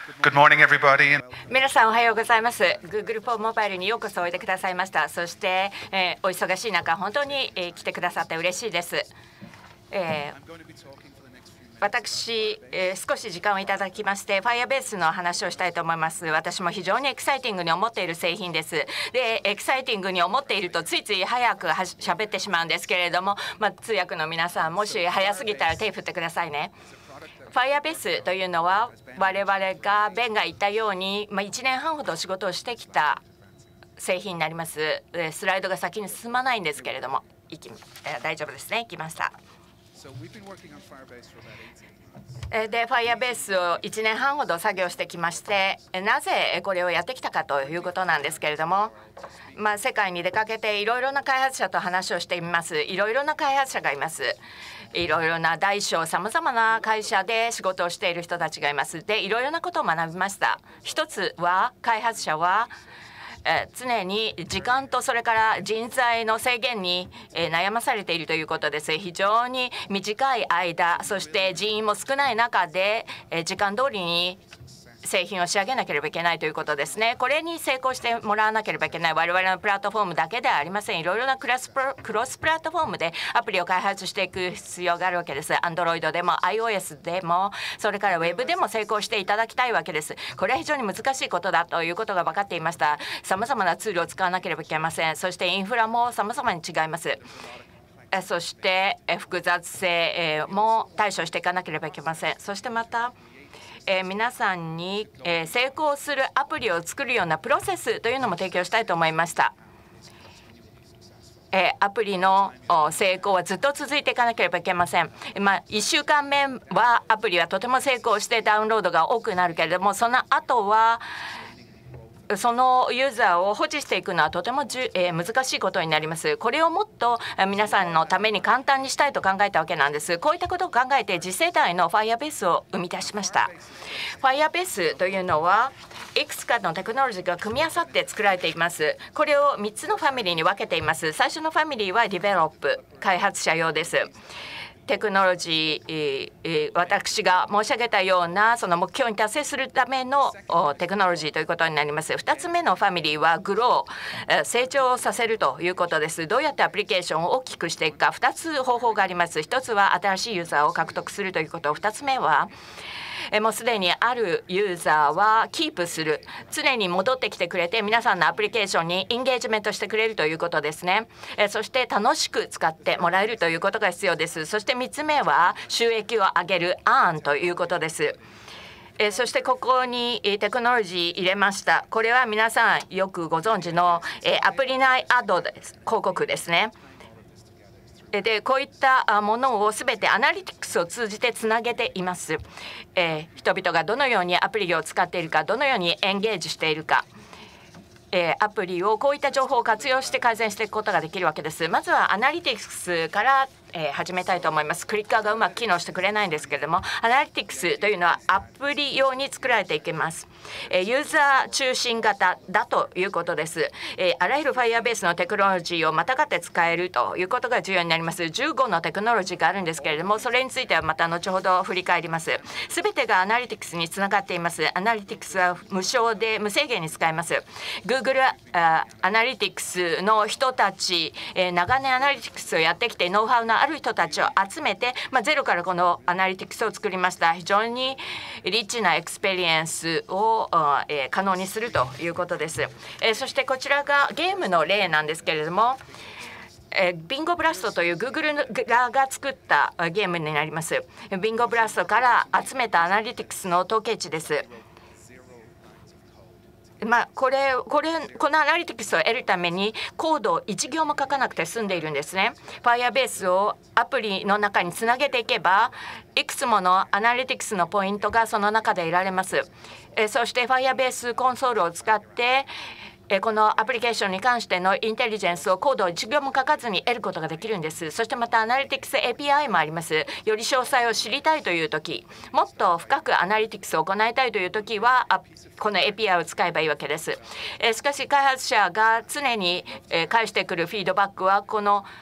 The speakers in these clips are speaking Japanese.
Good morning, everybody. 皆さんおはようございます。Google フォーモバイルにようこそおいでくださいました。そして、お忙しい中、本当に、来てくださって嬉しいです。私、少し時間をいただきまして、Firebase の話をしたいと思います。私も非常にエキサイティングに思っている製品です。で、エキサイティングに思っているとついつい早く喋ってしまうんですけれども、通訳の皆さん、もし早すぎたら手を振ってくださいね。Firebase というのは我々がベンが言ったように、1年半ほど仕事をしてきた製品になります。スライドが先に進まないんですけれども、大丈夫ですね。行きました。で、Firebase を1年半ほど作業してきまして、なぜこれをやってきたかということなんですけれども、世界に出かけていろいろな開発者と話をしています。いろいろな開発者がいます。いろいろな大小さまざまな会社で仕事をしている人たちがいます。で、いろいろなことを学びました。一つは開発者は常に時間とそれから人材の制限に悩まされているということです。非常に短い間、そして人員も少ない中で時間通りに製品を仕上げなければいけないということですね。これに成功してもらわなければいけない我々のプラットフォームだけではありません。いろいろなクロスプラットフォームでアプリを開発していく必要があるわけです。Android でも iOS でも、それから Web でも成功していただきたいわけです。これは非常に難しいことだということが分かっていました。さまざまなツールを使わなければいけません。そしてインフラもさまざまに違います。そして複雑性も対処していかなければいけません。そしてまた皆さんに成功するアプリを作るようなプロセスというのも提供したいと思いました。アプリの成功はずっと続いていかなければいけません。1週間目はアプリはとても成功してダウンロードが多くなるけれども、その後はそのユーザーを保持していくのはとても難しいことになります。これをもっと皆さんのために簡単にしたいと考えたわけなんです。こういったことを考えて次世代の Firebase を生み出しました。Firebase というのはいくつかのテクノロジーが組み合わさって作られています。これを3つのファミリーに分けています。最初のファミリーは Develop 開発者用です。テクノロジー、私が申し上げたようなその目標に達成するためのテクノロジーということになります。2つ目のファミリーはグロー、成長させるということです。どうやってアプリケーションを大きくしていくか、2つ方法があります。1つは新しいユーザーを獲得するということ、2つ目はもうすでにあるユーザーはキープする、常に戻ってきてくれて皆さんのアプリケーションにインゲージメントしてくれるということですね。そして楽しく使ってもらえるということが必要です。そして3つ目は収益を上げるアーンということです。そしてここにテクノロジー入れました。これは皆さんよくご存知のアプリ内アドです。広告ですね。でこういったものをすべてアナリティクスを通じてつなげています。人々がどのようにアプリを使っているか、どのようにエンゲージしているか、アプリをこういった情報を活用して改善していくことができるわけです。まずはアナリティクスから始めたいと思います。クリッカーがうまく機能してくれないんですけれども、アナリティクスというのはアプリ用に作られていきます。ユーザー中心型だということです。あらゆる Firebase のテクノロジーをまたがって使えるということが重要になります。15のテクノロジーがあるんですけれども、それについてはまた後ほど振り返ります。すべてがアナリティクスにつながっています。アナリティクスは無償で無制限に使えます。Google アナリティクスの人たち、長年アナリティクスをやってきてノウハウのある人たちを集めて、ゼロからこのアナリティクスを作りました。非常にリッチなエクスペリエンスを可能にするということです。そしてこちらがゲームの例なんですけれども、ビンゴブラストという Google が作ったゲームになります。ビンゴブラストから集めたアナリティクスの統計値です。このアナリティクスを得るためにコードを1行も書かなくて済んでいるんですね。Firebase をアプリの中につなげていけば、いくつものアナリティクスのポイントがその中で得られます。そして Firebase コンソールを使ってこのアプリケーションに関してのインテリジェンスをコードを1行も書かずに得ることができるんです。そしてまたアナリティクス API もあります。より詳細を知りたいというとき、もっと深くアナリティクスを行いたいというときはこの API を使えばいいわけです。しかし開発者が常に返してくるフィードバックはこの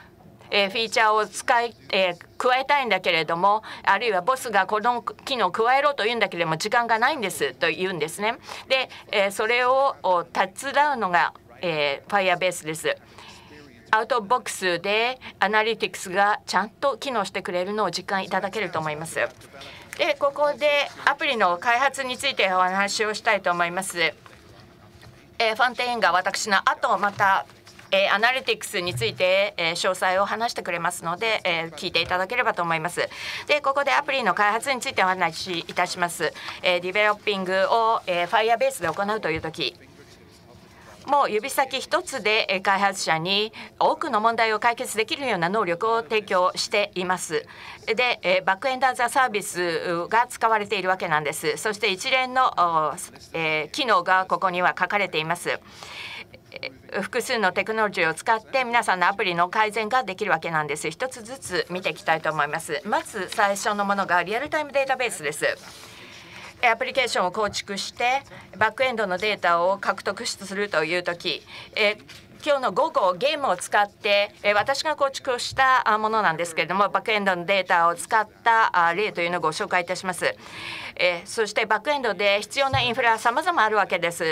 フィーチャーを加えたいんだけれども、あるいはボスがこの機能を加えろと言うんだけれども時間がないんですと言うんですね。で、それを手伝うのが、Firebase です。アウトボックスでアナリティクスがちゃんと機能してくれるのを実感いただけると思います。で、ここでアプリの開発についてお話をしたいと思います。ファンテインが私の後またアナリティクスについて詳細を話してくれますので聞いていただければと思います。で、ここでアプリの開発についてお話しいたします。ディベロッピングを Firebase で行うというとき、もう指先一つで開発者に多くの問題を解決できるような能力を提供しています。で、バックエンドアザサービスが使われているわけなんです。そして一連の機能がここには書かれています。複数のテクノロジーを使って皆さんのアプリの改善ができるわけなんです。一つずつ見ていきたいと思います。まず最初のものがリアルタイムデータベースです。アプリケーションを構築してバックエンドのデータを獲得するというとき、今日の午後ゲームを使って私が構築したものなんですけれども、バックエンドのデータを使った例というのをご紹介いたします。そしてバックエンドで必要なインフラは様々あるわけです。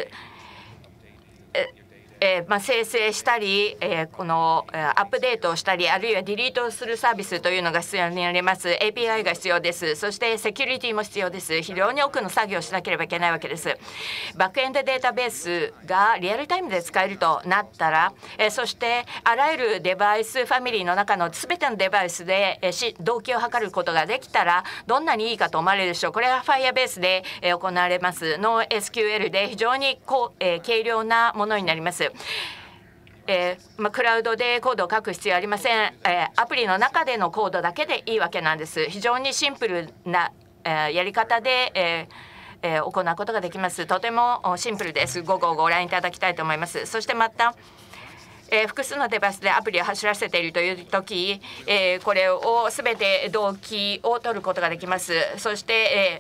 生成したり、このアップデートをしたり、あるいはディリートをするサービスというのが必要になります。API が必要です。そしてセキュリティも必要です。非常に多くの作業をしなければいけないわけです。バックエンドデータベースがリアルタイムで使えるとなったら、そしてあらゆるデバイスファミリーの中の全てのデバイスで同期を図ることができたらどんなにいいかと思われるでしょう。これは Firebase で行われます。NoSQL で非常に軽量なものになります。クラウドでコードを書く必要ありません。アプリの中でのコードだけでいいわけなんです。非常にシンプルなやり方で行うことができます。とてもシンプルです。午後ご覧いただきたいと思います。そしてまた複数のデバイスでアプリを走らせているというとき、これをすべて同期を取ることができます。そして、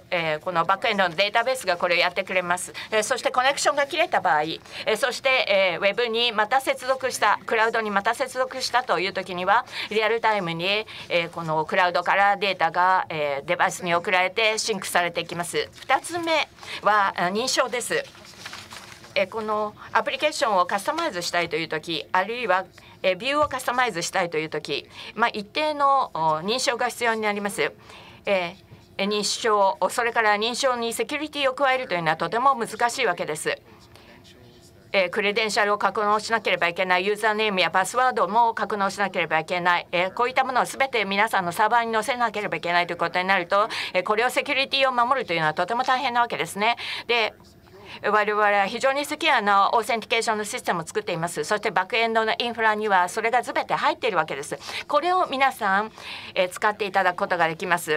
このバックエンドのデータベースがこれをやってくれます。そしてコネクションが切れた場合、そして、ウェブにまた接続したクラウドにまた接続したというときにはリアルタイムに、このクラウドからデータが、デバイスに送られてシンクされていきます。2つ目は認証です。このアプリケーションをカスタマイズしたいというとき、あるいはビューをカスタマイズしたいというとき、一定の認証が必要になります。認証、それから認証にセキュリティを加えるというのはとても難しいわけです。クレデンシャルを格納しなければいけない、ユーザーネームやパスワードも格納しなければいけない、こういったものをすべて皆さんのサーバーに載せなければいけないということになると、これをセキュリティを守るというのはとても大変なわけですね。で、我々は非常にセキュアなオーセンティケーションのシステムを作っています。そしてバックエンドのインフラにはそれが全て入っているわけです。これを皆さん使っていただくことができます。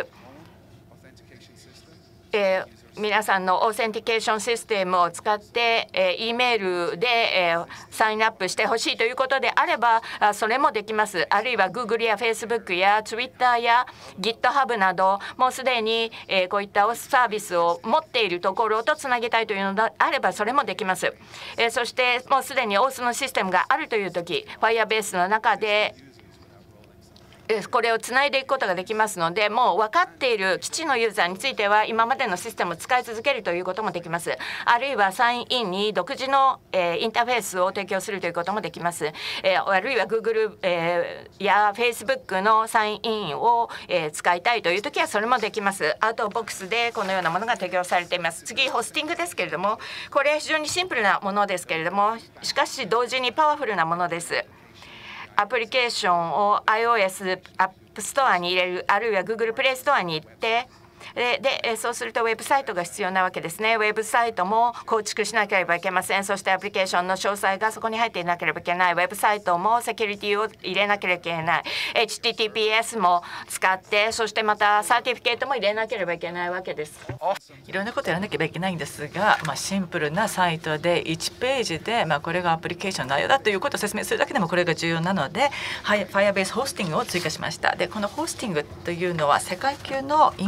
皆さんのオーセンティケーションシステムを使って、E メールで、サインアップしてほしいということであればそれもできます。あるいは Google や Facebook や Twitter や GitHub などもうすでに、こういったサービスを持っているところとつなげたいというのであればそれもできます。そしてもうすでに OAuth のシステムがあるというとき Firebase の中でこれをつないでいくことができますので、もう分かっている基地のユーザーについては今までのシステムを使い続けるということもできます。あるいはサインインに独自のインターフェースを提供するということもできます。あるいは Google や Facebook のサインインを使いたいというときはそれもできます。アウトボックスでこのようなものが提供されています。次、ホスティングですけれども、これは非常にシンプルなものですけれども、しかし同時にパワフルなものです。アプリケーションを iOS アップストアに入れる、あるいは Google プレイストアに行ってでそうするとウェブサイトが必要なわけですね。ウェブサイトも構築しなければいけません。そしてアプリケーションの詳細がそこに入っていなければいけない。ウェブサイトもセキュリティを入れなければいけない。HTTPS も使って、そしてまたサーティフィケートも入れなければいけないわけです。 いろんなことやらなければいけないんですが、シンプルなサイトで1ページで、これがアプリケーションの内容だということを説明するだけでもこれが重要なので、Firebase ホスティングを追加しました。でこのホスティングというのは世界級のインフラストラ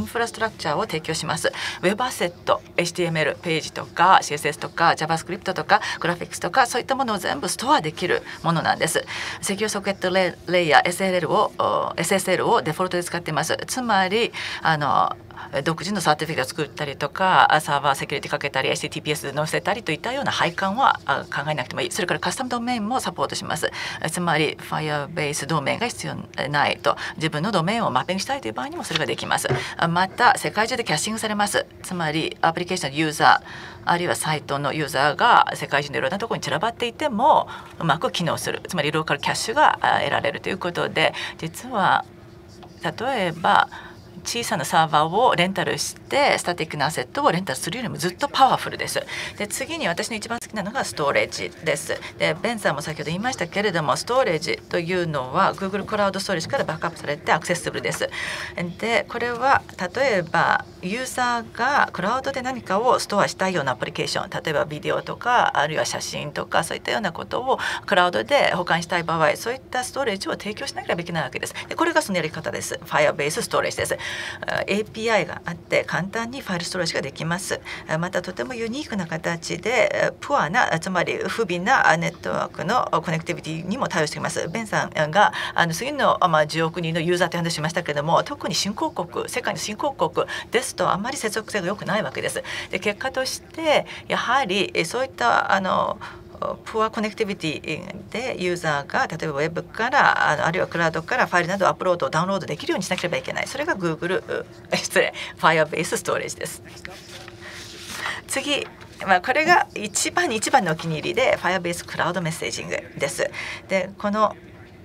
ラクチャーを提供します。Web アセット、HTML ページとか CSS とか JavaScript とかグラフィックスとかそういったものを全部ストアできるものなんです。セキュアソケットレイヤー SSL をデフォルトで使っています。つまり独自のサーティフィケートを作ったりとかサーバーセキュリティかけたり HTTPS 載せたりといったような配管は考えなくてもいい。それからカスタムドメインもサポートします。つまり Firebase ドメインが必要ないと自分のドメインをマッピングしたいという場合にもそれができます。また世界中でキャッシングされます。つまりアプリケーションのユーザーあるいはサイトのユーザーが世界中のいろんなところに散らばっていてもうまく機能する。つまりローカルキャッシュが得られるということで、実は例えば小さなサーバーをレンタルしてスタティックなアセットをレンタルするよりもずっとパワフルです。で次に私の一番好きなのがストレージです。でベンさんも先ほど言いましたけれどもストレージというのは Google クラウドストレージからバックアップされてアクセシブルです。でこれは例えばユーザーがクラウドで何かをストアしたいようなアプリケーション、例えばビデオとかあるいは写真とかそういったようなことをクラウドで保管したい場合、そういったストレージを提供しなければいけないわけです。でこれがそのやり方です。 Firebase ストレージです。API があって簡単にファイルストレージができます。またとてもユニークな形でプアなつまり不備なネットワークのコネクティビティにも対応しています。ベンさんが次の10億人のユーザーという話しましたけれども、特に新興国世界の新興国ですとあまり接続性が良くないわけです。で結果としてやはりそういったプアコネクティビティでユーザーが例えばウェブからあるいはクラウドからファイルなどをアップロードダウンロードできるようにしなければいけない。それが Firebase ストレージです。次、これが一番のお気に入りで Firebase クラウドメッセージングです。でこの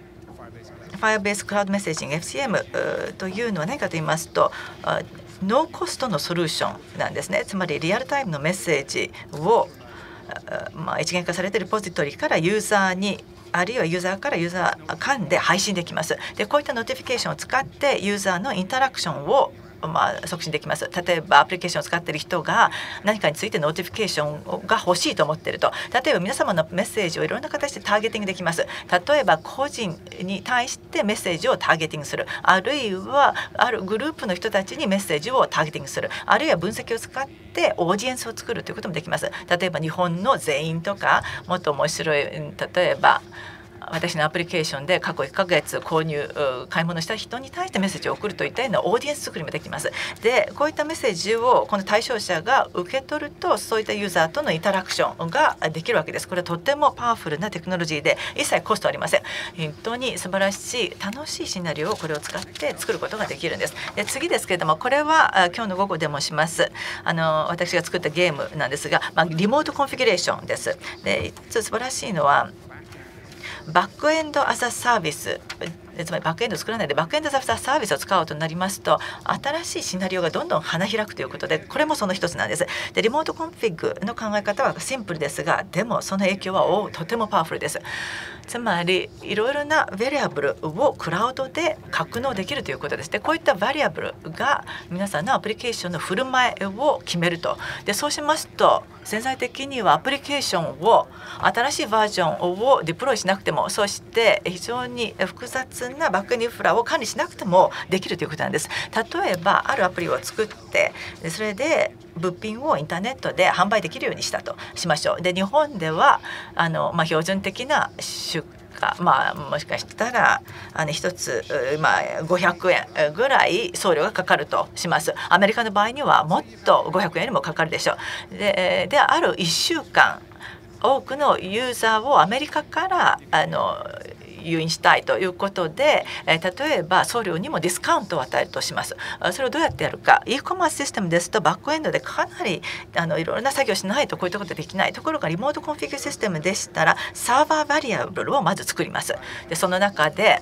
Firebase クラウドメッセージング FCM というのは何かと言いますとノーコストのソリューションなんですね。つまりリアルタイムのメッセージを一元化されているポジトリからユーザーにあるいはユーザーからユーザー間で配信できます。でこういったノティフィケーションを使ってユーザーのインタラクションを促進できます。例えばアプリケーションを使っている人が何かについてノーティフィケーションが欲しいと思っていると、例えば皆様のメッセージをいろんな形でターゲティングできます。例えば個人に対してメッセージをターゲティングする、あるいはあるグループの人たちにメッセージをターゲティングする、あるいは分析を使ってオーディエンスを作るということもできます。例えば日本の全員とかもっと面白い例えば私のアプリケーションで過去1ヶ月買い物した人に対してメッセージを送るといったようなオーディエンス作りもできます。でこういったメッセージをこの対象者が受け取るとそういったユーザーとのインタラクションができるわけです。これはとてもパワフルなテクノロジーで一切コストありません。本当に素晴らしい楽しいシナリオをこれを使って作ることができるんです。で次ですけれどもこれは今日の午後でもします。私が作ったゲームなんですが、リモートコンフィギュレーションです。で素晴らしいのはバックエンドアザサービス、つまりバックエンドを作らないでバックエンドアザサービスを使うとなりますと新しいシナリオがどんどん花開くということでこれもその一つなんです。でリモートコンフィグの考え方はシンプルですがでもその影響はとてもパワフルです。つまりいろいろなバリアブルをクラウドで格納できるということです。でこういったバリアブルが皆さんのアプリケーションの振る舞いを決めると。でそうしますと潜在的にはアプリケーションを新しいバージョンをデプロイしなくてもそして非常に複雑なバックエンドインフラを管理しなくてもできるということなんです。例えばあるアプリを作ってそれで物品をインターネットで販売できるようにしたとしましょう。で日本では標準的な出荷もしかしたら1つ、500円ぐらい送料がかかるとします。アメリカの場合にはもっと500円よりもかかるでしょう。である1週間多くのユーザーをアメリカから誘引したいということで、例えば送料にもディスカウントを与えるとします。それをどうやってやるか。e コマースシステムですとバックエンドでかなりいろいろな作業しないとこういったことできない。ところがリモートコンフィグシステムでしたらサーバーバリアブルをまず作ります。でその中で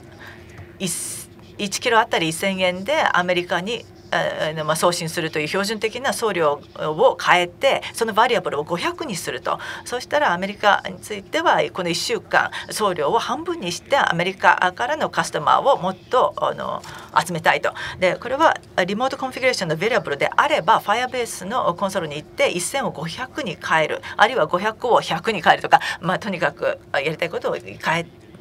1キロあたり1000円でアメリカに送信するという標準的な送料を変えてそのバリアブルを500にすると。そうしたらアメリカについてはこの1週間送料を半分にしてアメリカからのカスタマーをもっと集めたいと。でこれはリモートコンフィギュレーションのバリアブルであれば Firebase のコンソールに行って1000を500に変えるあるいは500を100に変えるとか、とにかくやりたいことを変え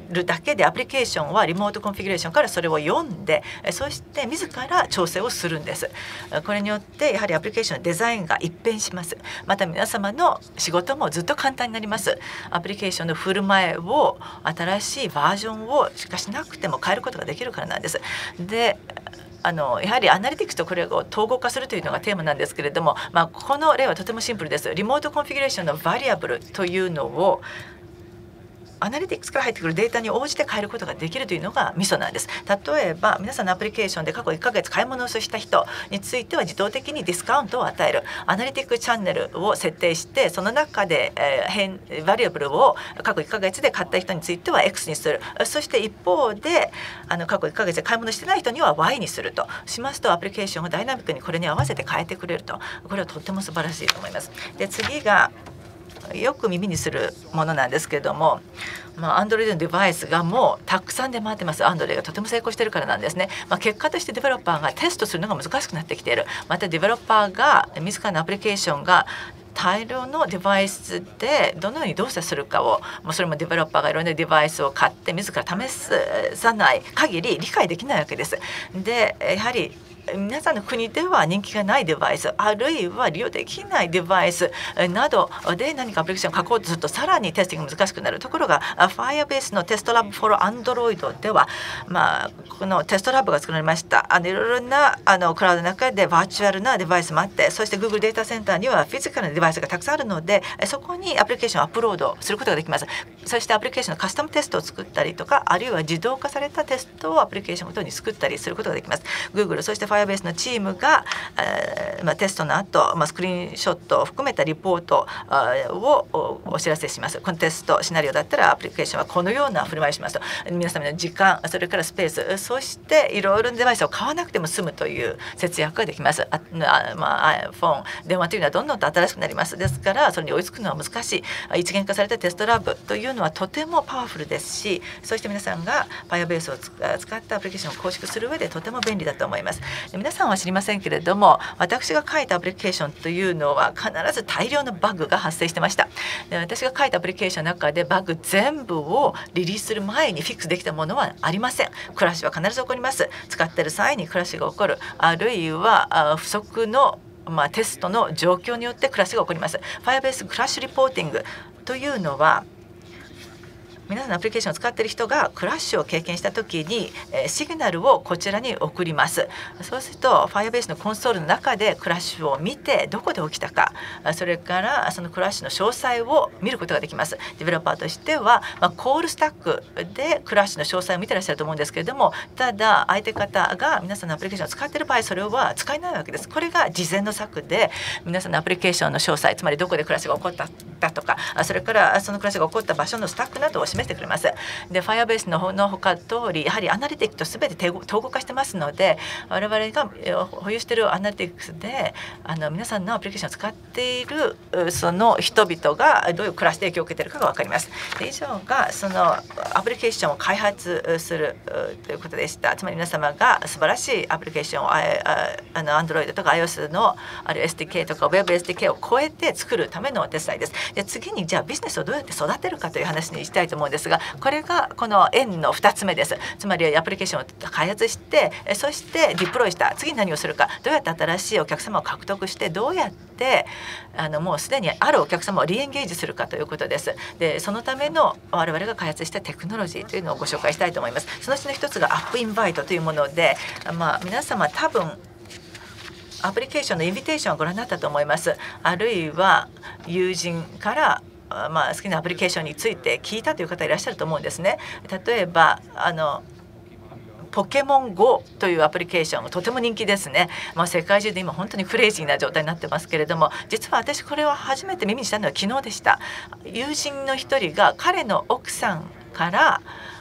るだけでアプリケーションはリモートコンフィギュレーションからそれを読んで、そして自ら調整をするんです。これによってやはりアプリケーションのデザインが一変します。また皆様の仕事もずっと簡単になります。アプリケーションの振る舞いを新しいバージョンをしかしなくても変えることができるからなんです。でやはりアナリティクスとこれを統合化するというのがテーマなんですけれども、この例はとてもシンプルです。リモートコンフィギュレーションのバリアブルというのをアナリティクスから入ってくるデータに応じて変えることができるというのがミソなんです。例えば皆さんのアプリケーションで過去1ヶ月買い物をした人については自動的にディスカウントを与えるアナリティックチャンネルを設定して、その中でバリアブルを過去1ヶ月で買った人については X にする。そして一方で過去1ヶ月で買い物してない人には Y にするとしますと、アプリケーションをダイナミックにこれに合わせて変えてくれると。これはとっても素晴らしいと思います。で次がよく耳にするものなんですけれども、Android のデバイスがもうたくさん出回ってます。Android がとても成功しているからなんですね。結果としてデベロッパーがテストするのが難しくなってきている。またデベロッパーが自らのアプリケーションが大量のデバイスでどのように動作するかを、それもデベロッパーがいろんなデバイスを買って自ら試さない限り理解できないわけです。でやはり皆さんの国では人気がないデバイス、あるいは利用できないデバイスなどで何かアプリケーションを書こうとするとさらにテスティングが難しくなる。ところが Firebase のテストラブ for Android では、このテストラブが作られました。いろいろなクラウドの中でバーチャルなデバイスもあって、そして Google データセンターにはフィジカルなデバイスがたくさんあるので、そこにアプリケーションをアップロードすることができます。そしてアプリケーションのカスタムテストを作ったりとか、あるいは自動化されたテストをアプリケーションごとに作ったりすることができます。Google そして Firebase のチームが、テストの後、スクリーンショットを含めたリポートをお知らせします。このテストシナリオだったらアプリケーションはこのような振る舞いをしますと、皆様の時間、それからスペース、そしていろいろなデバイスを買わなくても済むという節約ができます。iPhone、電話というのはどんどんと新しくなります。ですからそれに追いつくのは難しい。一元化されたテストラブというのはとてもパワフルですし、そして皆さんが Firebase を使ったアプリケーションを構築する上でとても便利だと思います。皆さんは知りませんけれども、私が書いたアプリケーションというのは必ず大量のバグが発生してました。で私が書いたアプリケーションの中でバグ全部をリリースする前にフィックスできたものはありません。クラッシュは必ず起こります。使っている際にクラッシュが起こる、あるいは不足のテストの状況によってクラッシュが起こります。Firebase クラッシュリポーティングというのは、皆さんのアプリケーションを使っている人がクラッシュを経験したときにシグナルをこちらに送ります。そうすると Firebase のコンソールの中でクラッシュを見てどこで起きたか、それからそのクラッシュの詳細を見ることができます。デベロッパーとしては、コールスタックでクラッシュの詳細を見てらっしゃると思うんですけれども、ただ相手方が皆さんのアプリケーションを使っている場合、それは使えないわけです。これが事前の策で、皆さんのアプリケーションの詳細、つまりどこでクラッシュが起こったとか、それからそのクラッシュが起こった場所のスタックなどを示してくれます。で Firebase の他通り、やはりアナリティクスとすべて統合化してますので、我々が保有しているアナリティクスで皆さんのアプリケーションを使っているその人々がどういうクラッシュで影響を受けているかが分かります。で以上がそのアプリケーションを開発するということでした。つまり皆様が素晴らしいアプリケーションをAndroid とか iOS のあるいは SDK とか Web SDK を超えて作るためのお手伝いです。で次にじゃあビジネスをどうやって育てるかという話にしたいと思うんですが、これがこの円の2つ目です。つまりアプリケーションを開発して、そしてディプロイした次に何をするか、どうやって新しいお客様を獲得して、どうやってもうすでにあるお客様をリエンゲージするかということです。でそのための我々が開発したテクノロジーというのをご紹介したいと思います。そのうちの一つがアップインバイトというもので、皆様多分アプリケーションのインビテーションをご覧になったと思います。あるいは友人から好きなアプリケーションについて聞いたという方いらっしゃると思うんですね。例えばポケモン GO というアプリケーションがとても人気ですね。世界中で今本当にクレイジーな状態になってますけれども、実は私これを初めて耳にしたのは昨日でした。友人の一人が彼の奥さんから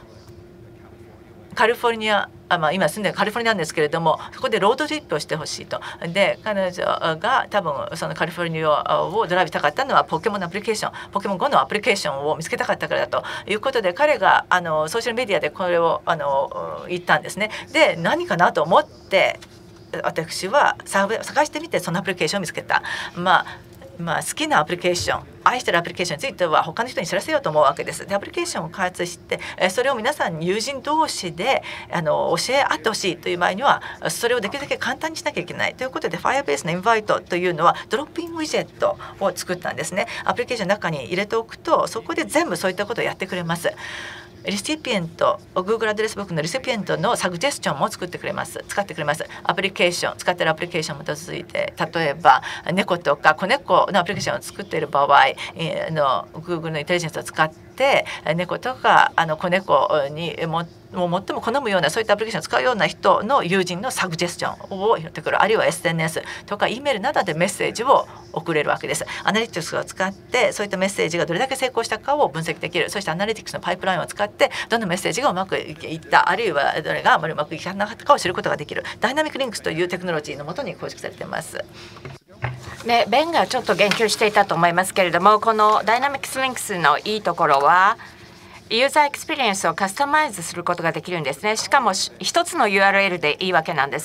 カリフォルニア、今住んでるカリフォルニアなんですけれども、そこでロードトリップをしてほしいと。で彼女が多分そのカリフォルニアをドライブしたかったのはポケモンのアプリケーション、ポケモン GO のアプリケーションを見つけたかったからだということで、彼がソーシャルメディアでこれを言ったんですね。で何かなと思って私は探してみてそのアプリケーションを見つけた。 好きなアプリケーション、愛してるアプリケーションについては他の人に知らせようと思うわけです。でアプリケーションを開発してそれを皆さん友人同士で教え合ってほしいという場合にはそれをできるだけ簡単にしなきゃいけないということで Firebase のインバイトというのはドロップインウィジェットを作ったんですね。アプリケーションの中に入れておくとそこで全部そういったことをやってくれます。レシピエント Google アドレスブックのレシピエントのサグジェスチョンも使ってくれます。アプリケーション使っているアプリケーションに基づいて例えば猫とか子猫のアプリケーションを作っている場合Google のインテリジェンスを使って猫とか子猫に最も好むようなそういったアプリケーションを使うような人の友人のサグジェスチョンを拾ってくる、あるいは SNS とか E メールなどでメッセージを送れるわけです。アナリティクスを使ってそういったメッセージがどれだけ成功したかを分析できる。そしてアナリティクスのパイプラインを使ってどのメッセージがうまくいったあるいはどれがあまりうまくいかなかったかを知ることができるダイナミックリンクスというテクノロジーのもとに構築されています。 ベンがちょっと言及していたと思いますけれども、このダイナミックスリンクスのいいところはユーザーエクスペリエンスをカスタマイズすることができるんですね。しかも一つの URL でいいわけなんです。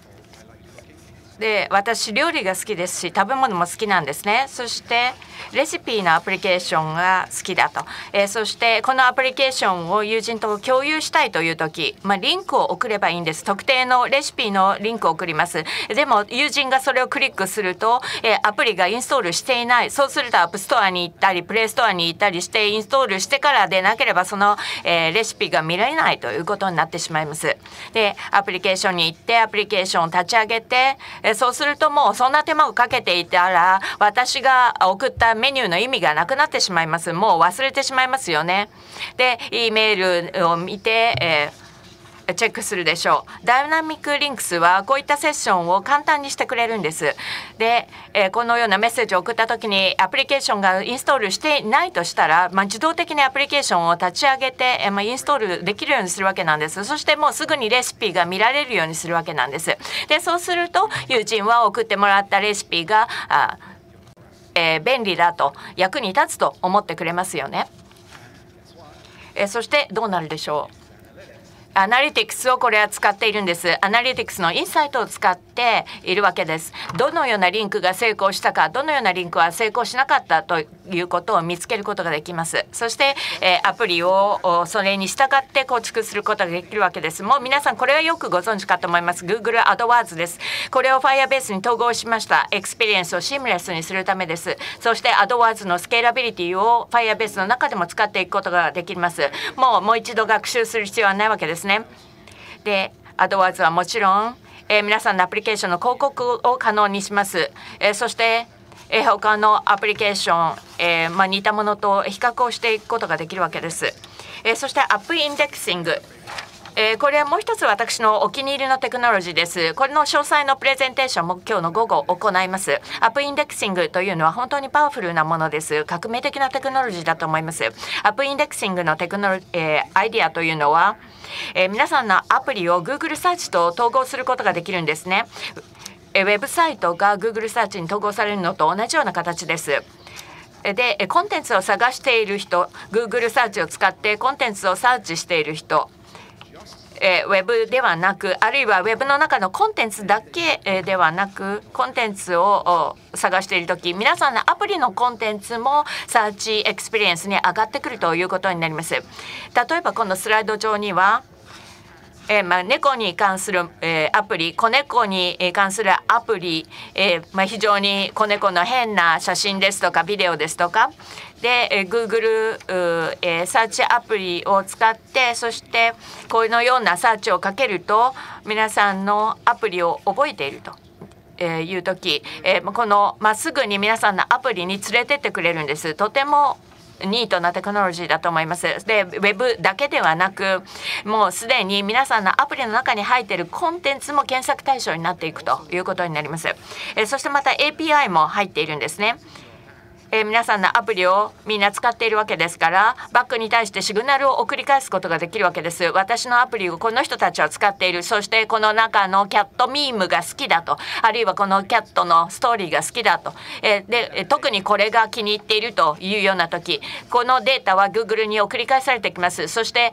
で私料理が好きですし食べ物も好きなんですね。そしてレシピのアプリケーションが好きだと、そしてこのアプリケーションを友人と共有したいという時、リンクを送ればいいんです。特定のレシピのリンクを送ります。でも友人がそれをクリックすると、アプリがインストールしていない。そうするとアップストアに行ったりプレイストアに行ったりしてインストールしてからでなければその、レシピが見られないということになってしまいます。でアプリケーションに行ってアプリケーションを立ち上げて、そうするともうそんな手間をかけていたら私が送ったメニューの意味がなくなってしまいます。もう忘れてしまいますよね。で E メールを見て、チェックするでしょう。ダイナミックリンクスはこういったセッションを簡単にしてくれるんです。で、このようなメッセージを送った時にアプリケーションがインストールしていないとしたら、自動的にアプリケーションを立ち上げて、インストールできるようにするわけなんです。そしてもうすぐにレシピが見られるようにするわけなんです。でそうすると友人は送ってもらったレシピが便利だと役に立つと思ってくれますよね。そしてどうなるでしょう。アナリティクスをこれは使っているんです。アナリティクスのインサイトを使っているわけです。どのようなリンクが成功したか、どのようなリンクは成功しなかったということを見つけることができます。そして、アプリをそれに従って構築することができるわけです。もう皆さんこれはよくご存知かと思います。 Google AdWords です。これを Firebase に統合しました。エクスペリエンスをシームレスにするためです。そして AdWords のスケーラビリティを Firebase の中でも使っていくことができます。もう一度学習する必要はないわけですね。で、AdWords はもちろん、皆さんのアプリケーションの広告を可能にします。そして、他のアプリケーション、似たものと比較をしていくことができるわけです。そしてアップインデックシング。これはもう一つ私のお気に入りのテクノロジーです。これの詳細のプレゼンテーションも今日の午後行います。アップインデックシングというのは本当にパワフルなものです。革命的なテクノロジーだと思います。アップインデックシングのアイディアというのは、皆さんのアプリを Google サーチと統合することができるんですね。ウェブサイトが Google サーチに統合されるのと同じような形です。で、コンテンツを探している人、Google サーチを使ってコンテンツをサーチしている人、ウェブではなく、あるいはウェブの中のコンテンツだけではなく、コンテンツを探しているとき、皆さんのアプリのコンテンツもサーチエクスペリエンスに上がってくるということになります。例えばこのスライド上には、猫に関する、アプリ、子猫に関するアプリ、非常に子猫の変な写真ですとかビデオですとかで、Google、サーチアプリを使ってそしてこのようなサーチをかけると皆さんのアプリを覚えているという時、このすぐに皆さんのアプリに連れてってくれるんです。とてもニートなテクノロジーだと思います。で、ウェブだけではなく、もうすでに皆さんのアプリの中に入っているコンテンツも検索対象になっていくということになります。そしてまた API も入っているんですね。皆さんのアプリをみんな使っているわけですからバックに対してシグナルを送り返すことができるわけです。私のアプリをこの人たちは使っている、そしてこの中のキャットミームが好きだと、あるいはこのキャットのストーリーが好きだと、で特にこれが気に入っているというような時、このデータは Google に送り返されてきます。そして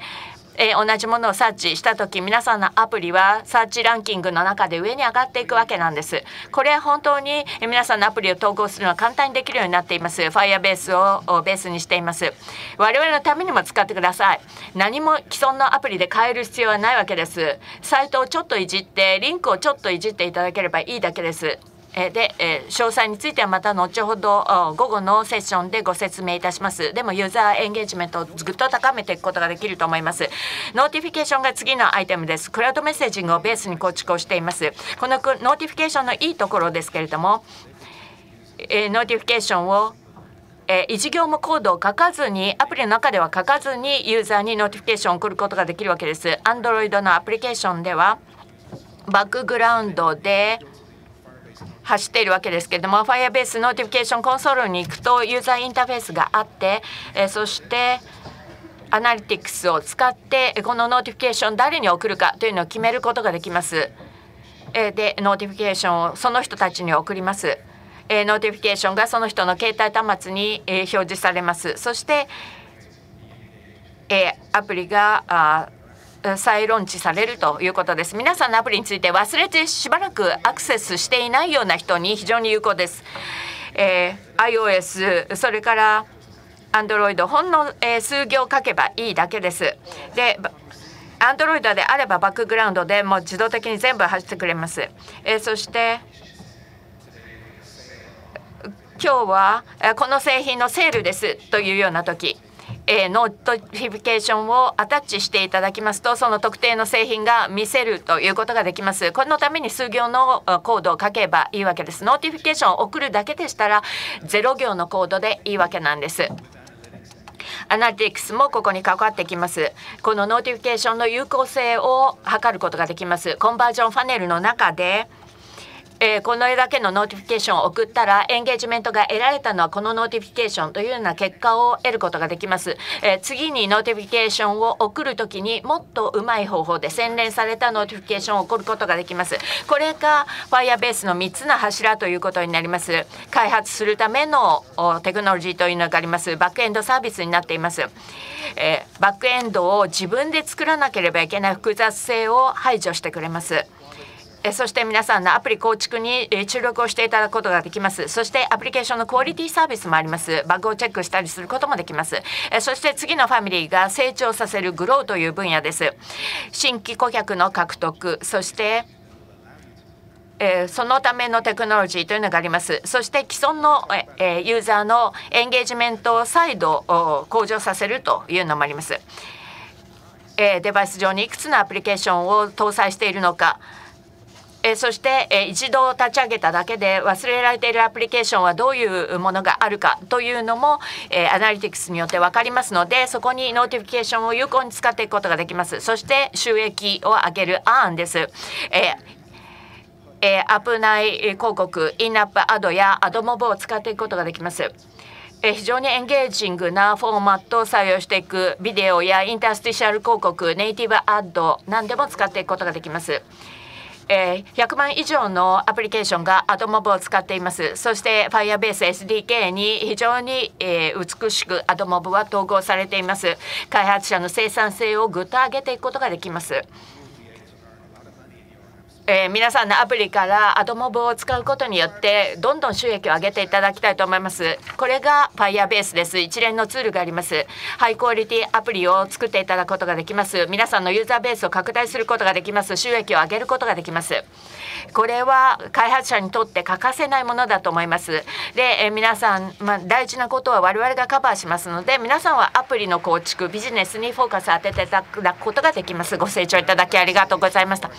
同じものをサーチした時、皆さんのアプリはサーチランキングの中で上に上がっていくわけなんです。これは本当に皆さんのアプリを統合するのは簡単にできるようになっています。Firebase をベースにしています。我々のためにも使ってください。何も既存のアプリで変える必要はないわけです。サイトをちょっといじって、リンクをちょっといじっていただければいいだけです。で、詳細についてはまた後ほど午後のセッションでご説明いたします。でもユーザーエンゲージメントをぐっと高めていくことができると思います。ノーティフィケーションが次のアイテムです。クラウドメッセージングをベースに構築をしています。このノーティフィケーションのいいところですけれども、ノーティフィケーションを一行もコードを書かずに、アプリの中では書かずにユーザーにノーティフィケーションを送ることができるわけです。Android のアプリケーションではバックグラウンドで走っているわけですけれども、Firebase ノーティフィケーションコンソールに行くとユーザーインターフェースがあって、そしてアナリティクスを使ってこのノーティフィケーション誰に送るかというのを決めることができます。で、ノーティフィケーションをその人たちに送ります。ノーティフィケーションがその人の携帯端末に表示されます。そしてアプリが再ローンチされるということです。皆さんのアプリについて忘れてしばらくアクセスしていないような人に非常に有効です。iOS それから Android ほんの数行書けばいいだけです。でAndroid であればバックグラウンドでもう自動的に全部走ってくれます。そして今日はこの製品のセールですというような時、ノートフィケーションをアタッチしていただきますと、その特定の製品が見せるということができます。このために数行のコードを書けばいいわけです。ノーティフィケーションを送るだけでしたら0行のコードでいいわけなんです。アナリティクスもここに関わってきます。このノーティフィケーションの有効性を測ることができます。コンバージョンファネルの中でこのだけのノーティフィケーションを送ったらエンゲージメントが得られたのはこのノーティフィケーションというような結果を得ることができます。次にノーティフィケーションを送るときにもっとうまい方法で洗練されたノーティフィケーションを送ることができます。これが Firebase の3つの柱ということになります。開発するためのテクノロジーというのがあります。バックエンドサービスになっています。バックエンドを自分で作らなければいけない複雑性を排除してくれます。そして皆さんのアプリ構築に注力をしていただくことができます。そしてアプリケーションのクオリティサービスもあります。バグをチェックしたりすることもできます。そして次のファミリーが成長させるグローという分野です。新規顧客の獲得、そしてそのためのテクノロジーというのがあります。そして既存のユーザーのエンゲージメントを再度向上させるというのもあります。デバイス上にいくつのアプリケーションを搭載しているのか、そして一度立ち上げただけで忘れられているアプリケーションはどういうものがあるかというのもアナリティクスによって分かりますので、そこにノーティフィケーションを有効に使っていくことができます。そして収益を上げる案です。アプ内広告、インアップアドやアドモブを使っていくことができます。非常にエンゲージングなフォーマットを採用していくビデオやインタースティシャル広告、ネイティブアッド何でも使っていくことができます。100万以上のアプリケーションがアドモブを使っています。そして Firebase SDK に非常に美しくアドモブは統合されています。開発者の生産性をぐっと上げていくことができます。皆さんのアプリからアドモブを使うことによってどんどん収益を上げていただきたいと思います。これが Firebase です。一連のツールがあります。ハイクオリティアプリを作っていただくことができます。皆さんのユーザーベースを拡大することができます。収益を上げることができます。これは開発者にとって欠かせないものだと思います。で、皆さん、大事なことは我々がカバーしますので、皆さんはアプリの構築、ビジネスにフォーカスを当てていただくことができます。ご清聴いただきありがとうございました。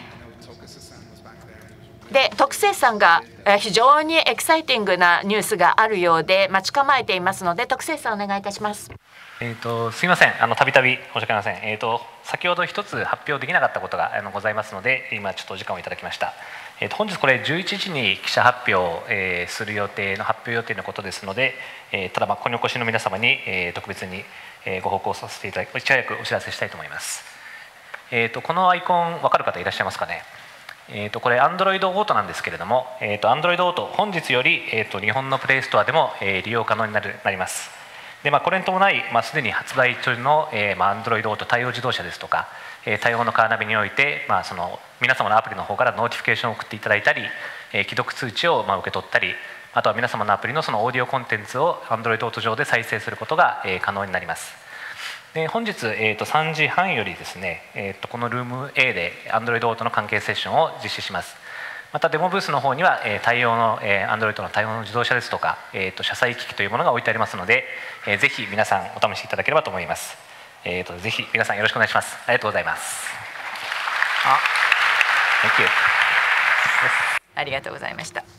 で、徳生さんが非常にエキサイティングなニュースがあるようで待ち構えていますので、徳生さんお願いいたします。 すみません、たびたび申し訳ありません。先ほど一つ発表できなかったことがございますので、今ちょっとお時間をいただきました。本日これ11時に記者発表する予定の発表予定のことですので、ただここにお越しの皆様に特別にご報告させていただき、いち早くお知らせしたいと思います。このアイコン分かる方いらっしゃいますかね。これ Android Auto なんですけれども、Android Auto 本日より日本のプレイストアでも利用可能になります。 で、これに伴い、すでに発売中の、Android Auto 対応自動車ですとか、対応のカーナビにおいて、その皆様のアプリの方からノーティフィケーションを送っていただいたり、既読通知を受け取ったり、あとは皆様のアプリのそのオーディオコンテンツを Android Auto 上で再生することが可能になります。で本日、3時半よりですね、このルーム A で Android Auto の関係セッションを実施します。またデモブースの方には対応の Android の対応の自動車ですとか、車載機器というものが置いてありますので、ぜひ皆さんお試しいただければと思います。ぜひ皆さんよろしくお願いします。ありがとうございます。 ありがとうございました。